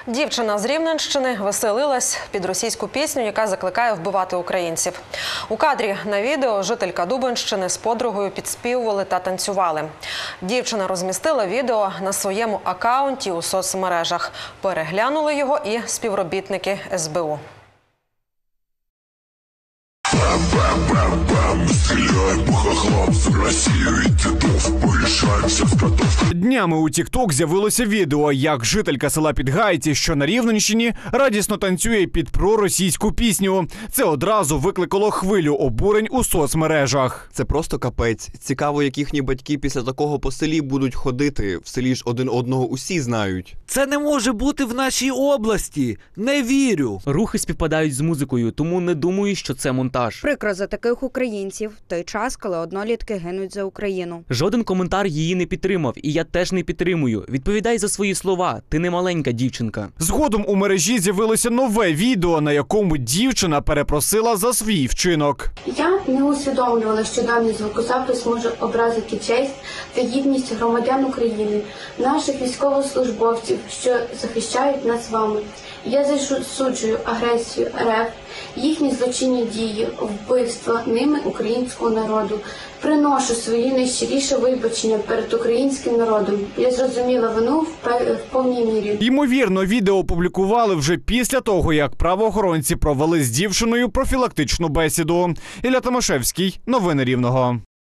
Дівчина з Рівненщини веселилась під російську пісню, яка закликає вбивати українців. У кадрі на відео жителька Дубенщини з подругою підспівували та танцювали. Дівчина розмістила відео на своєму акаунті у соцмережах. Переглянули його і співробітники СБУ. Днями у TikTok з'явилося відео, як жителька села Підгайці, що на Рівненщині, радісно танцює під проросійську пісню. Це одразу викликало хвилю обурень у соцмережах. Це просто капець. Цікаво, як їхні батьки після такого по селі будуть ходити. В селі ж один одного усі знають. Це не може бути в нашій області. Не вірю. Рухи співпадають з музикою, тому не думаю, що це монтаж. Прикро за таких українців в той час, коли однолітки гинуть за Україну. Жоден коментар її не підтримав, і я теж не підтримую. Відповідай за свої слова, ти не маленька дівчинка. Згодом у мережі з'явилося нове відео, на якому дівчина перепросила за свій вчинок. Я не усвідомлювала, що даний звукозапис може образити честь та гідність громадян України, наших військовослужбовців, що захищають нас з вами. Я засуджую агресію РФ, їхні злочинні дії, вбивства ними українського народу. Приношу свої найщиріше вибачення перед українським народом. Я зрозуміла вину в повній мірі. Ймовірно, відео опублікували вже після того, як правоохоронці провели з дівчиною профілактичну бесіду. Ілля Томашевський, новини Рівного.